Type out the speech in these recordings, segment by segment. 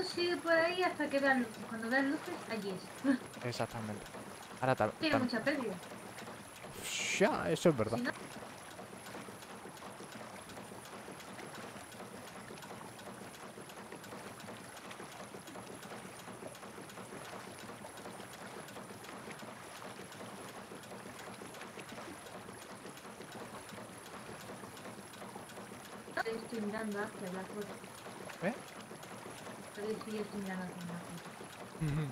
sigue por ahí hasta que veas luces. Cuando veas luces, allí es. Exactamente. Ahora Tiene mucha pérdida. Ya, eso es verdad. Si no, estoy mirando hacia la foto. ¿Eh? Todavía sí estoy mirando hacia la foto. Ujú.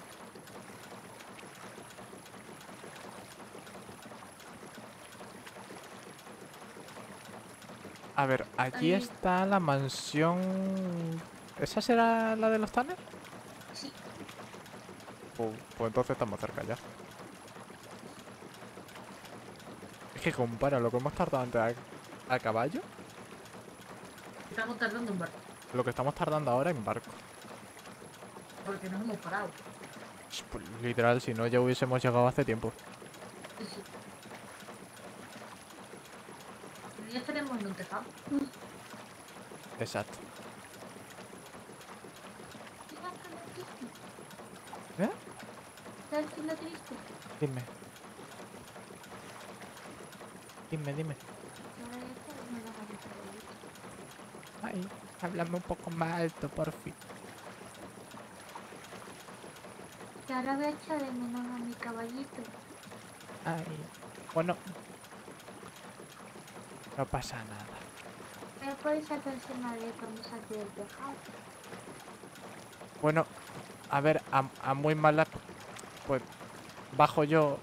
A ver, allí Ahí, está la mansión. ¿Esa será la de los Tanner? sí. Pues entonces estamos cerca ya. Es que compara lo que hemos tardado antes a caballo, Estamos tardando un barco. lo que estamos tardando ahora en barco. Porque nos hemos parado. Pues, literal, si no ya hubiésemos llegado hace tiempo. Sí, sí. Ya estaremos en un tejado. Exacto. Mira que lo he visto. ¿Eh? ¿Sabes que lo he visto? Dime, dime. Ahora ya sabes, me vas a mi caballito. Ay, háblame un poco más alto, por fin. Que ahora voy a echar de menos a mi caballito. Ay, bueno, no pasa nada. Pero por esa persona de cuando salte del tejado. Bueno, a ver, a muy malas, pues bajo yo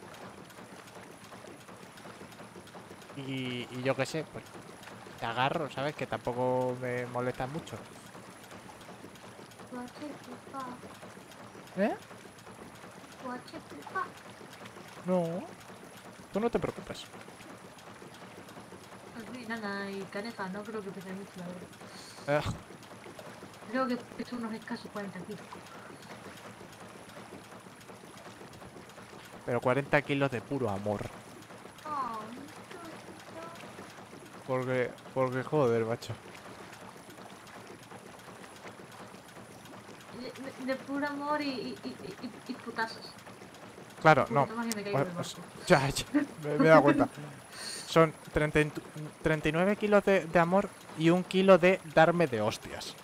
y yo qué sé, pues te agarro, ¿sabes? Que tampoco me molesta mucho. Guache, papá. ¿Eh? Guache, papá. No, tú no te preocupes. Así, nana y caneja, no creo que pese mucho, la verdad. Eh, Creo que pesa unos escasos 40 kilos. pero 40 kilos de puro amor. Oh, Porque joder, macho. de puro amor y putazos. Claro, Un no. poquito más y me caigo del barco. Ya, me he dado cuenta. Son 39 kilos de amor y 1 kilo de darme de hostias.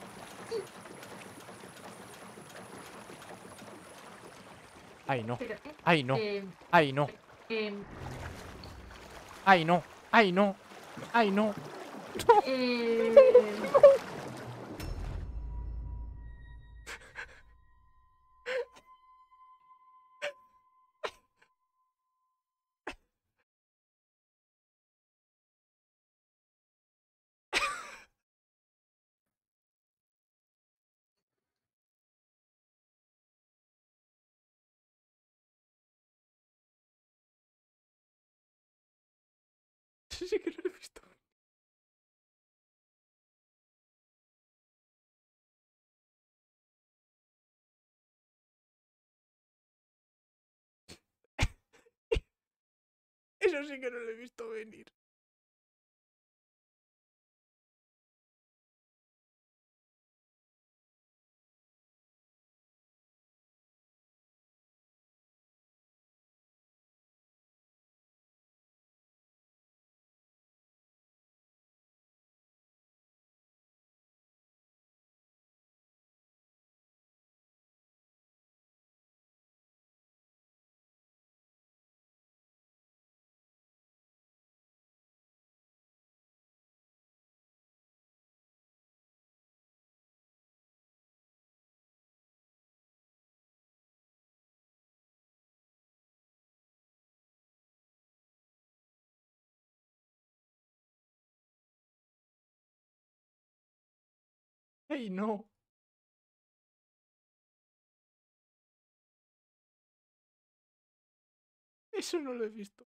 Ay, no. Pero, Ay, no. eh, Ay, no. eh, Ay, no. Ay, no. Ay, no. eh, Sí, sí que no lo he visto. Eso sí que no lo he visto venir. Ay, no. Eso no lo he visto.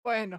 Bueno.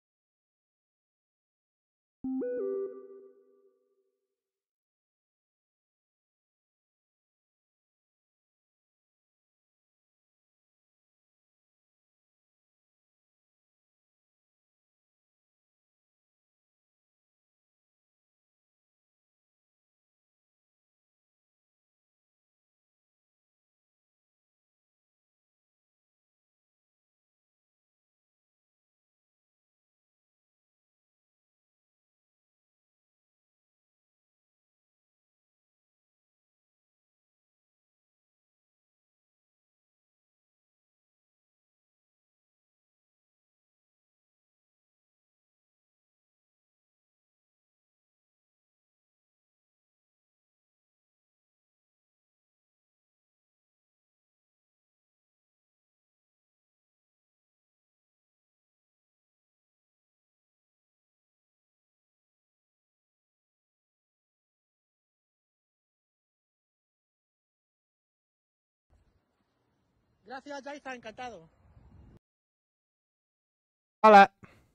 Gracias, Jaiza, encantado. Hola.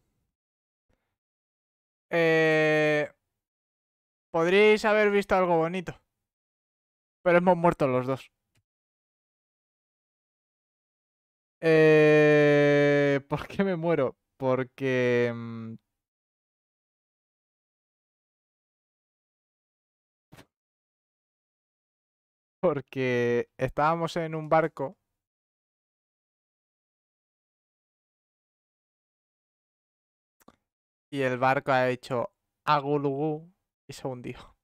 Eh... Podríais haber visto algo bonito. Pero hemos muerto los dos. ¿Por qué me muero? Porque... Porque estábamos en un barco y el barco ha hecho agulugú y se hundió.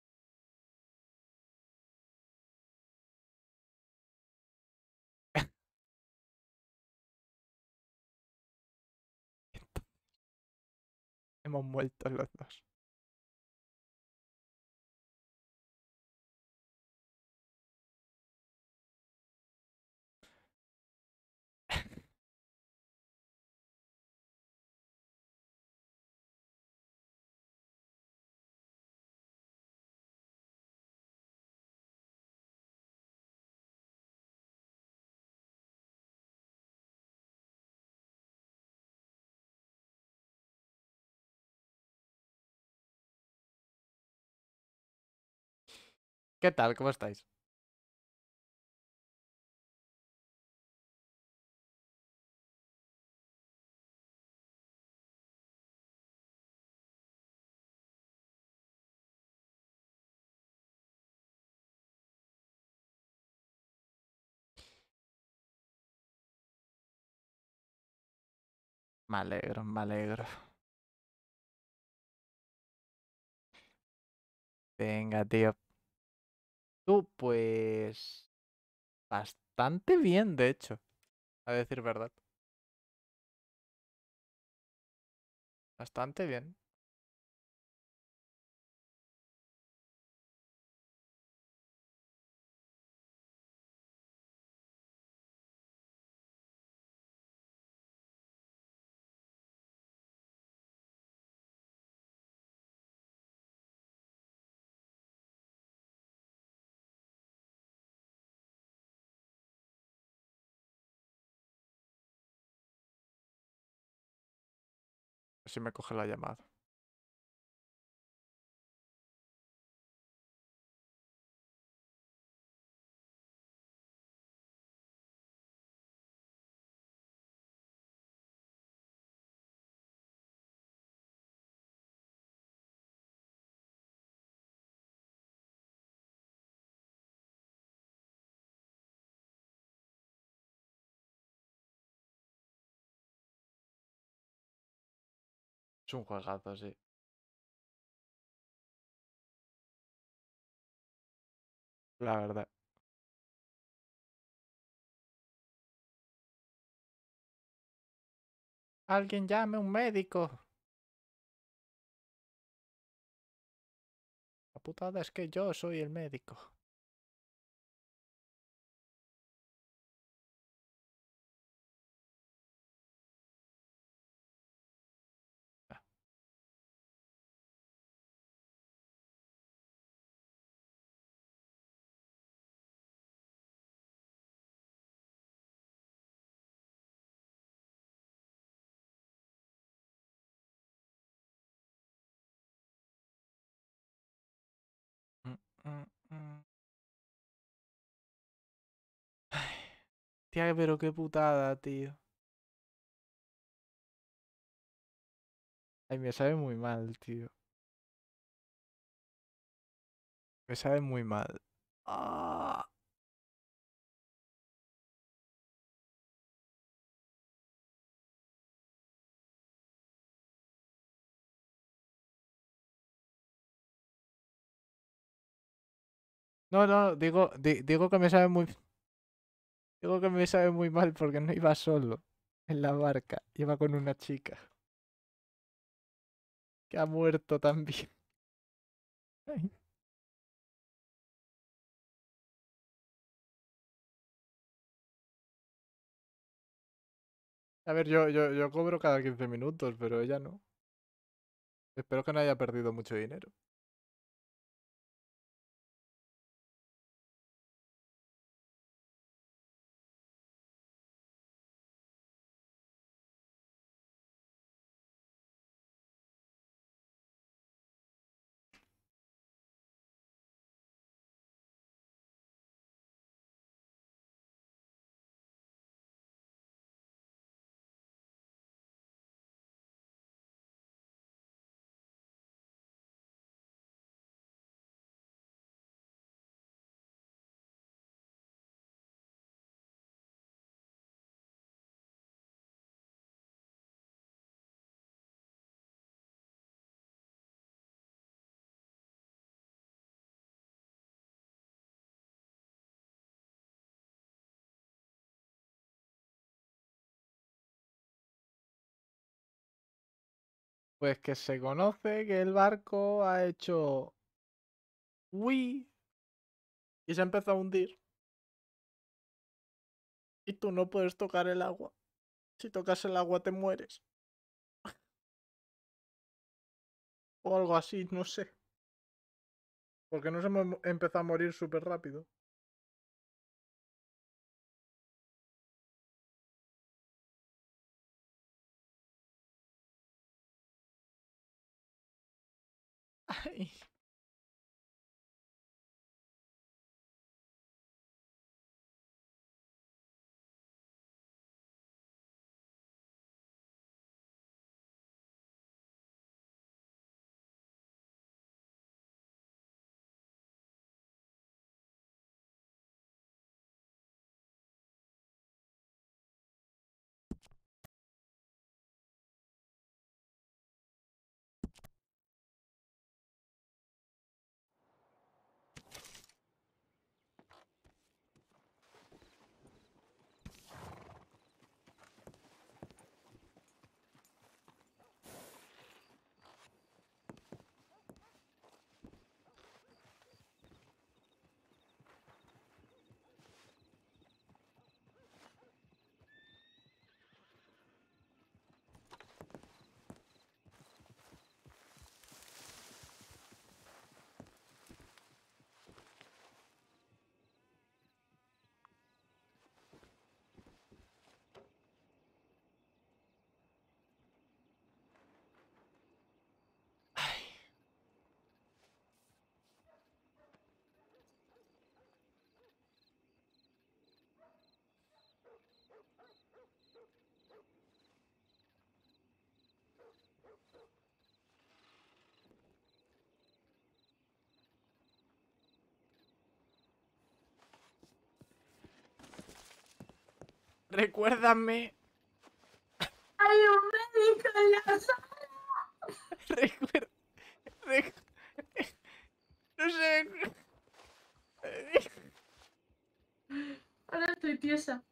Hemos muerto los dos. ¿Qué tal? ¿Cómo estáis? Me alegro, me alegro. Venga, tío. Tú, pues... Bastante bien, de hecho. A decir verdad. Bastante bien. Si me coge la llamada. Es un juegazo, sí. La verdad. Alguien llame un médico. La putada es que yo soy el médico. mm. Tía, pero qué putada, tío. Ay, me sabe muy mal, tío. Me sabe muy mal. Ah. No, no, digo que me sabe muy... Digo que me sabe muy mal porque no iba solo en la barca. Iba con una chica que ha muerto también. Ay. A ver, yo cobro cada 15 minutos, pero ella no. Espero que no haya perdido mucho dinero. Pues que se conoce que el barco ha hecho... Uy. Y se ha empezado a hundir. Y tú no puedes tocar el agua. Si tocas el agua te mueres. O algo así, no sé. Porque no se me empezó a morir súper rápido. Ay. Ay. Recuérdame. ¡Hay un médico en la sala! Recuerda. No sé. Ahora estoy tiesa.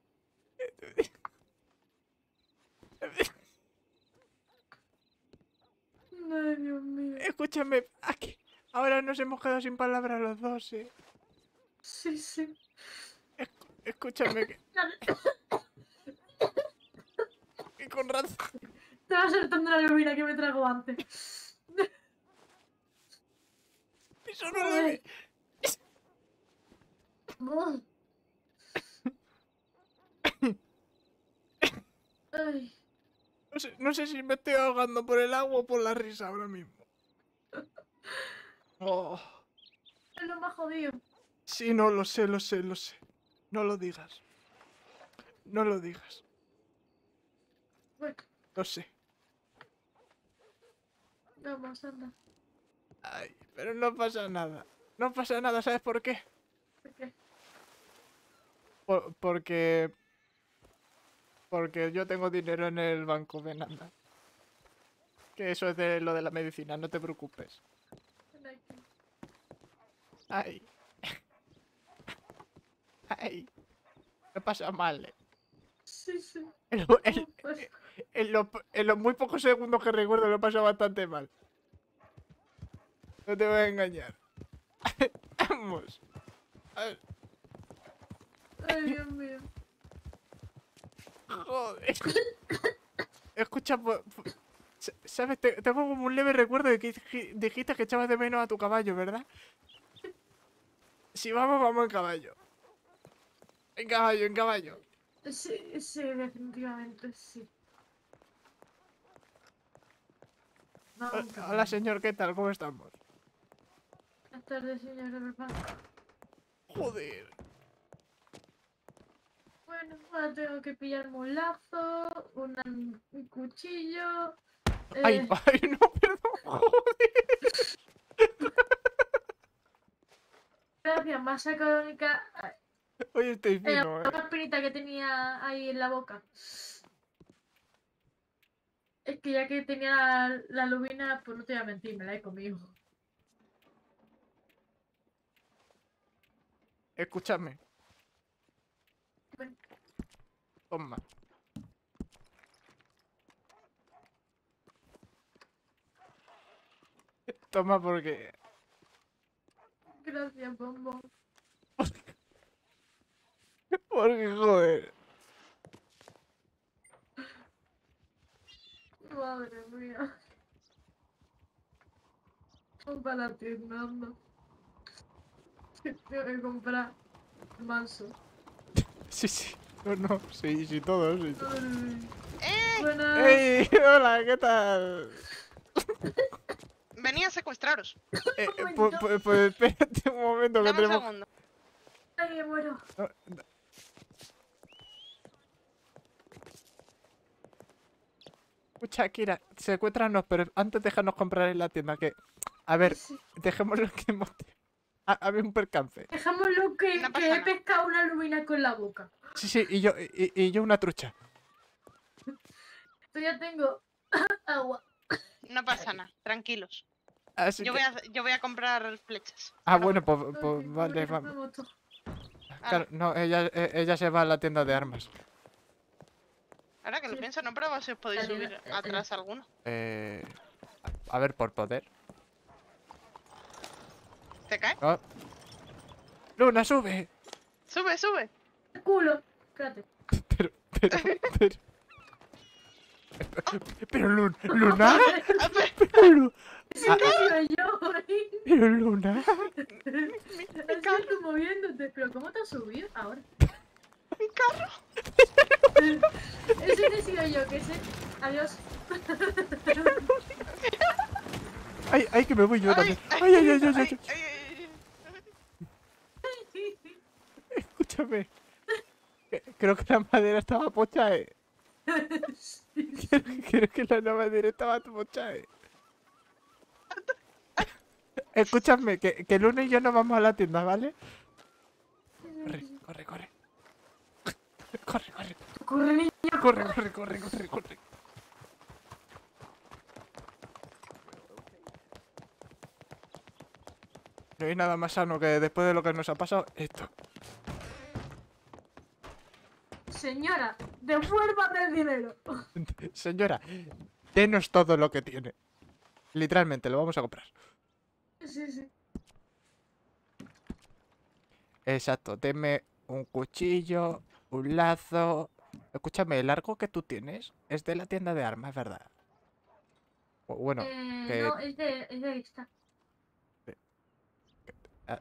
Ay, Dios mío. Escúchame, aquí. Ahora nos hemos quedado sin palabras los dos, eh. Sí, sí. Escúchame, que con razón. Te va a ser tan la llovina que me trago antes. Eso no debe. Ay, No sé si me estoy ahogando por el agua o por la risa ahora mismo. Oh. Es lo más jodido. Sí, no, lo sé, lo sé, lo sé. No lo digas. No lo digas. Bueno, Lo sé. vamos, anda. Ay, pero no pasa nada. No pasa nada, ¿sabes por qué? ¿Por qué? Porque... Porque yo tengo dinero en el banco, ven, anda. Que eso es de lo de la medicina, no te preocupes. Ven aquí. Ay. Ay. Me pasa mal, Sí, sí. En, lo- ¿Cómo pasa? en los muy pocos segundos que recuerdo lo he pasado bastante mal. No te voy a engañar. Vamos. A ver, Ay, Dios mío. joder. Escucha, ¿sabes? Tengo como un leve recuerdo de que dijiste que echabas de menos a tu caballo, ¿verdad? Si vamos, vamos en caballo. En caballo, en caballo. Sí, sí, definitivamente sí. Vamos, Hola, señor, ¿qué tal? ¿Cómo estamos? Buenas tardes, señora Berman. Joder. Bueno, ahora tengo que pillarme un lazo, un cuchillo. Ay, ay, no, perdón, joder. Gracias, me ha sacado Hoy estoy fino, una espinita que tenía ahí en la boca. Es que ya que tenía la lubina, pues no te voy a mentir, me la he comido. Escúchame, Bueno, toma. Toma porque... gracias, bombón. Porque, joder. Madre mía. Vamos para la tienda, anda. Tengo que comprar manso. Sí, sí. No, no, sí, sí, todo, sí. Ay. ¡Eh! Buenas. ¡Ey! Hola, ¿qué tal? Venía a secuestraros. Un momento. Pues espérate un momento que Dame un tenemos... segundo. Ay, me muero. no, Escucha, Kira, secuéstranos, pero antes déjanos comprar en la tienda que... A ver, Sí. dejémoslo que hemos... Había un percance. Dejémoslo No que pasa he nada. pescado una lubina con la boca. Sí, sí, y yo una trucha. Yo ya tengo agua. No pasa nada. Tranquilos. Así que... Yo voy a comprar flechas. Ah, Ahora bueno, vuelvo. pues Ok, vale, venga, vamos. vamos todos. Claro, no, ella se va a la tienda de armas. Ahora que lo Sí. pienso, no pruebo si os podéis Dale, subir atrás alguno. Eh... A ver, por poder. ¿Te cae? Oh. ¡Luna, sube! Sube, sube. El culo. Espérate. Pero... Pero Luna... Ah, Pero Luna... Sí, que he sido yo. Pero Luna... Has sido tú moviéndote. Pero ¿cómo te has subido ahora? Mi carro. Ese te he sido yo, que sé. Adiós. ¡Ay, ay, que me voy yo Ay, también! ay, ¡Ay, ay, ay, ay, ay, ay! ay. Escúchame. Creo que la madera estaba pocha, Creo que la madera estaba pocha, Escúchame, que Luna y yo nos vamos a la tienda, ¿vale? Corre, corre, corre. Corre, corre. Corre, niño. Corre, corre, corre, corre, corre. No hay nada más sano que después de lo que nos ha pasado, esto. Señora, devuélvame el dinero. Señora, denos todo lo que tiene. Literalmente, lo vamos a comprar. Sí, sí. Exacto, deme un cuchillo, un lazo. Escúchame, el arco que tú tienes es de la tienda de armas, ¿verdad? Bueno, que... No, es de esta. ah,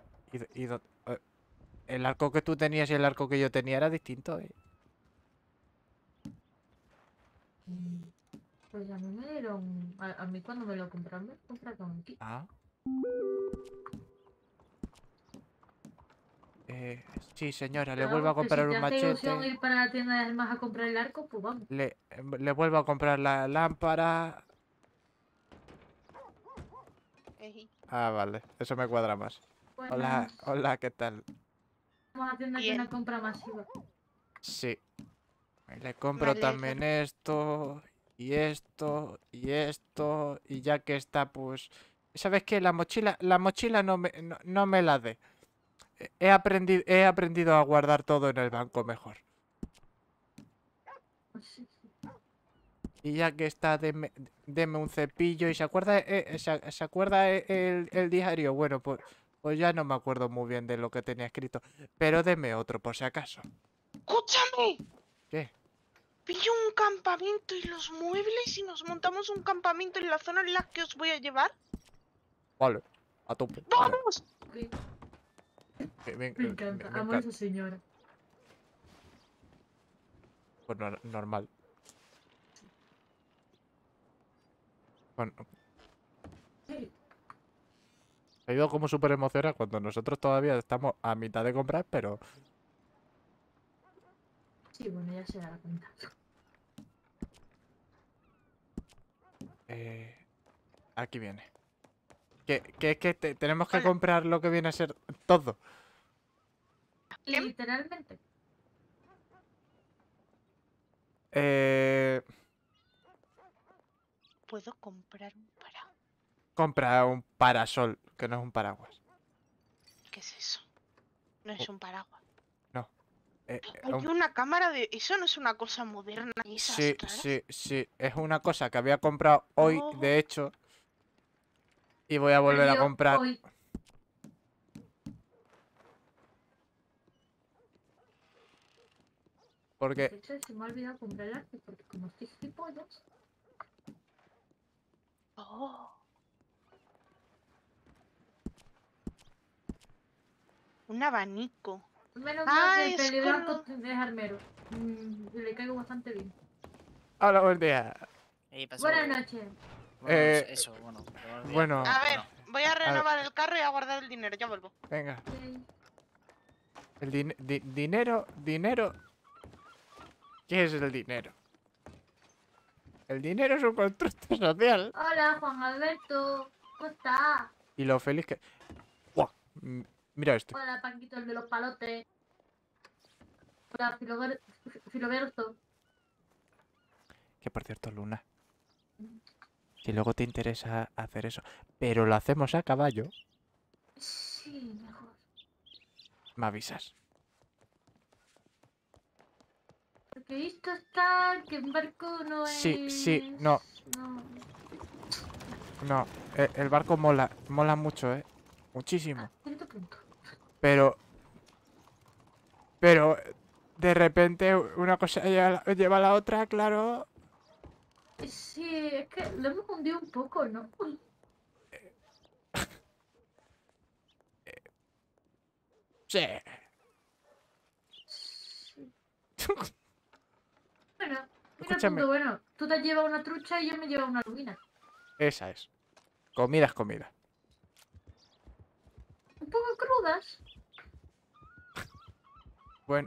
el arco que tú tenías y el arco que yo tenía era distinto, Pues a mí me dieron. A mí cuando me lo compraron, me compraron aquí. Ah. Sí, señora, le Pero vuelvo a vamos, que si comprar te un hace ilusión machete. ir para la tienda de armas a comprar el arco, pues vamos. Le vuelvo a comprar la lámpara. Ejí. Ah, vale, eso me cuadra más. Hola, Buenas. hola, ¿qué tal? Vamos a la tienda que Bien. una compra masiva. Sí. Le compro Vale, también esto, y esto, y esto, y ya que está, pues... ¿Sabes qué? La mochila no me la dé. He aprendido a guardar todo en el banco mejor. Pues sí, sí. Y ya que está, deme un cepillo. ¿Y se acuerda, se acuerda el diario? Bueno, pues ya no me acuerdo muy bien de lo que tenía escrito. Pero deme otro, por si acaso. ¡Escúchame! ¿Qué? Pillo un campamento y los muebles y nos montamos un campamento en la zona en la que os voy a llevar. Vale, a tope. ¡Vamos! Ok, Me me encanta. me Amo a esa señora. Pues normal. Bueno, Sí, ha ido como súper emocionada cuando nosotros todavía estamos a mitad de comprar, pero... sí, bueno, ya se da cuenta. Aquí viene. Que tenemos que Hola. comprar lo que viene a ser todo. ¿Qué? Literalmente. Eh, Puedo comprar un paraguas. compra un parasol, que no es un paraguas. ¿Qué es eso? No es un paraguas. No. Hay un- una cámara de... Eso no es una cosa moderna y esas sí, raras. sí, sí. Es una cosa que había comprado hoy, Oh, de hecho. Y voy a volver a Perdió comprar. hoy. Porque... De hecho, se me ha olvidado comprar el arco porque como estoy gilipollas. oh. Un abanico. Menos mal Ah, que el es peli con blanco lo... es armero. Le caigo bastante bien. Hola, buen día. Pasó. Buenas noches. Bueno, Eh, eso, bueno. buenos días, bueno. pero A ver, bueno. voy a renovar el carro y a guardar el dinero. Ya vuelvo. Venga. Ok. El dinero, dinero. ¿Qué es el dinero? El dinero es un constructo social. Hola, Juan Alberto. ¿Cómo estás? Y lo feliz que... ¡Buah! Mira este. Hola, Paquito, el de los palotes. Hola, Filoberto. Que por cierto, Luna, si luego te interesa hacer eso, pero lo hacemos a caballo, Sí, mejor. me avisas. Porque esto está que en barco no Sí, es... sí, no, No. no. El barco mola mucho, ¿eh? Muchísimo. Cierto punto. Pero, pero, de repente una cosa lleva a la otra, claro. Sí, es que lo hemos hundido un poco, ¿no? Sí. Sí. Bueno, mira el Escúchame, punto bueno. Tú te has llevado una trucha y yo me llevo una lubina. esa es. Comida es comida. Un poco crudas. Bueno,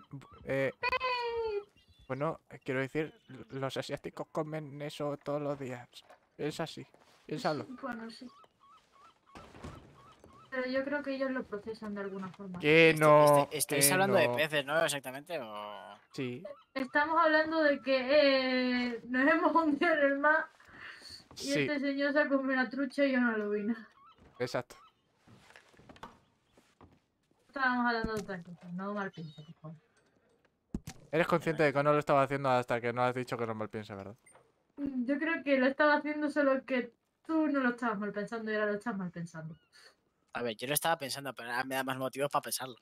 bueno, quiero decir, los asiáticos comen eso todos los días. Es así, piénsalo. Bueno, sí. Pero yo creo que ellos lo procesan de alguna forma. Que no, ¿Estáis que hablando de no. peces, no? Exactamente, o... Sí, Estamos hablando de que nos hemos hundido en el mar y sí, este señor se ha comido una trucha y una lubina. exacto. Estábamos hablando de otra cosa, no mal piensa, por favor. Eres consciente de que no lo estaba haciendo hasta que no has dicho que no mal piensa, ¿verdad? Yo creo que lo estaba haciendo solo que tú no lo estabas mal pensando y ahora lo estás mal pensando. A ver, yo lo estaba pensando, pero ahora me da más motivos para pensarlo.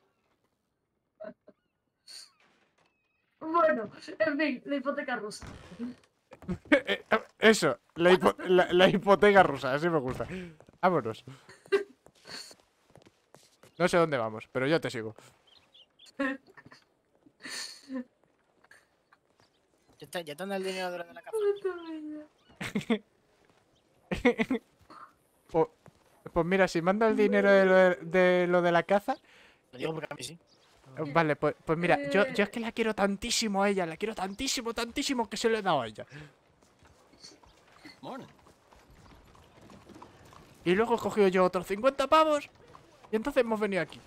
Bueno, en fin, la hipoteca rusa. Eso, la hipoteca rusa, así me gusta. Vámonos. No sé dónde vamos, pero yo te sigo. ¿Ya te anda el dinero de lo de la caza? Pues, pues mira, si manda el dinero de lo de la caza, Lo digo porque a mí sí. Vale, pues mira, yo Eh. es que la quiero tantísimo a ella, la quiero tantísimo, tantísimo que se lo he dado a ella. Morning. Y luego he cogido yo otros 50 pavos y entonces hemos venido aquí.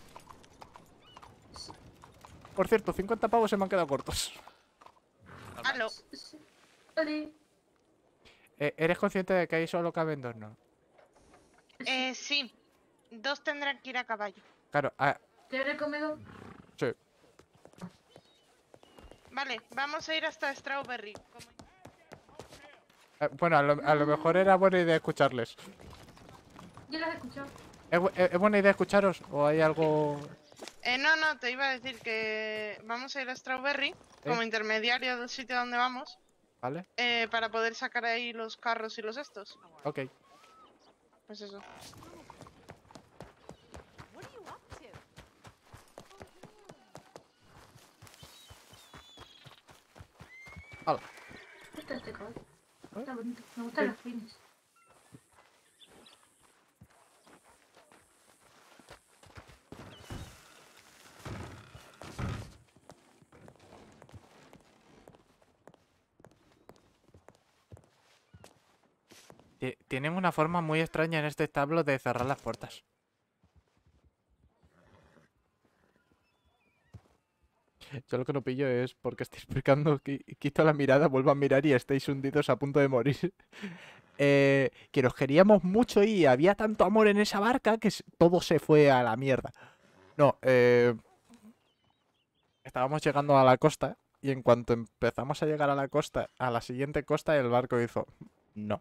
Por cierto, 50 pavos se me han quedado cortos. Aló. Sí. Oli. ¿Eres consciente de que ahí solo caben dos, no? Sí. 2 tendrán que ir a caballo. Claro, ¿Quieres conmigo? sí. Vale, vamos a ir hasta Strawberry. Bueno, a lo mejor era buena idea escucharles. Yo las he escuchado. ¿Es buena idea escucharos o hay algo...? No, te iba a decir que vamos a ir a Strawberry como intermediario del sitio donde vamos. ¿Vale? Para poder sacar ahí los carros y los estos. Ok. Pues eso. Hala. Me gusta este caballo. Está bonito. Me gustan los fines. Tienen una forma muy extraña en este establo de cerrar las puertas. Yo lo que no pillo es porque estoy explicando que quito la mirada, vuelvo a mirar y estáis hundidos a punto de morir. Que nos queríamos mucho y había tanto amor en esa barca que todo se fue a la mierda. No, estábamos llegando a la costa y en cuanto empezamos a llegar a la costa, a la siguiente costa, el barco hizo... No.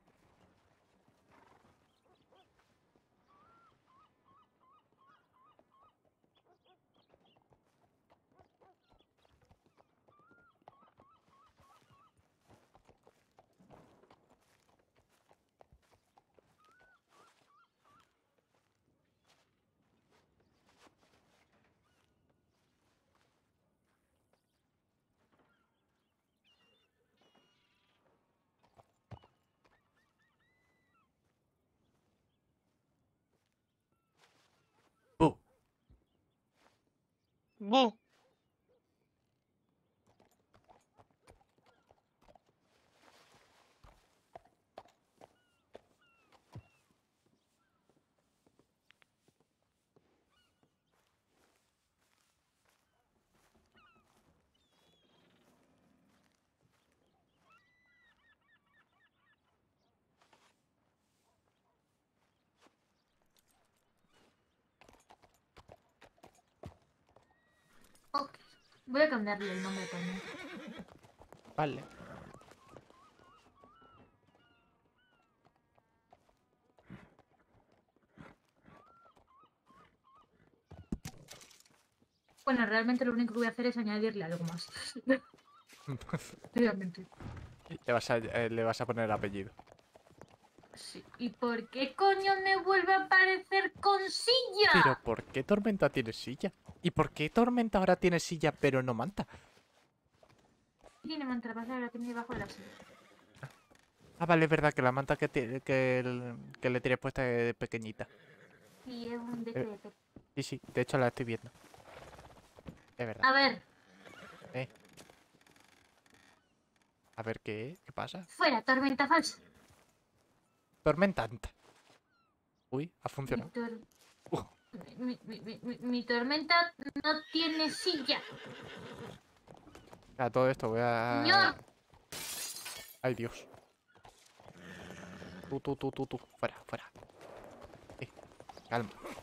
¡Bu! ¡Bu! Ok. Voy a cambiarle el nombre también. Vale. Bueno, realmente lo único que voy a hacer es añadirle algo más. Realmente. Le vas a poner apellido. Sí. ¿Y por qué coño me vuelve a aparecer con silla? Pero ¿por qué Tormenta tiene silla? ¿Y por qué Tormenta ahora tiene silla pero no manta? Tiene mantra pasada, la tiene debajo de la silla. Ah, vale, es verdad que la manta que le tienes puesta es pequeñita. Y es un decreto. Sí, sí, de hecho la estoy viendo. Es verdad. A ver, A ver, ¿qué pasa? fuera, tormenta falsa. Tormentanta. Uy, ha Mi, funcionado. tor- mi tormenta no tiene silla. A todo esto voy a... Señor. Ay, Dios. Tú. Fuera. Calma.